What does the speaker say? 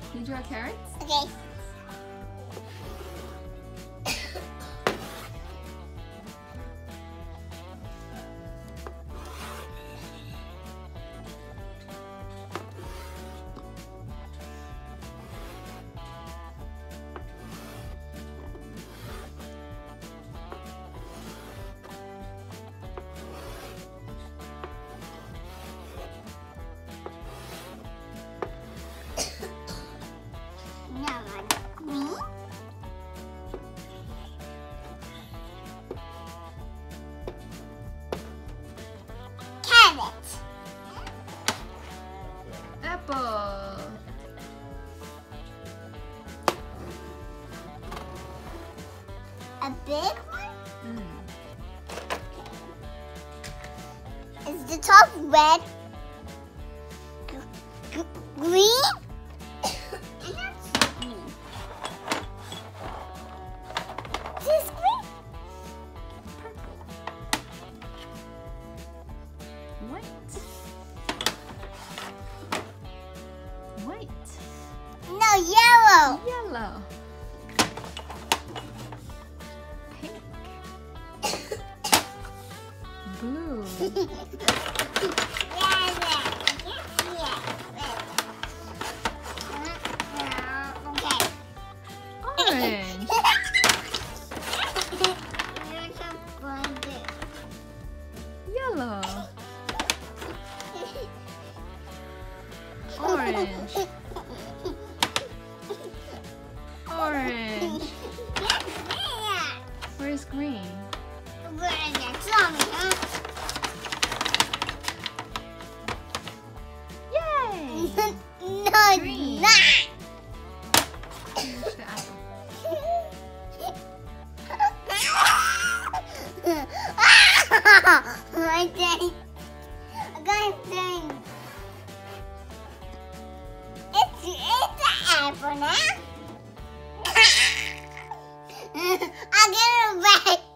You draw carrots? Okay. Apple. A big one? Is the top red? Green? This green? White. White. No, yellow. Yellow. Pink. Blue. Orange. Yellow. Orange. Orange. Where's green? Yay! No, Green. not. Here's the apple. My thing. I got a thing. It's the apple now. I'll get it back.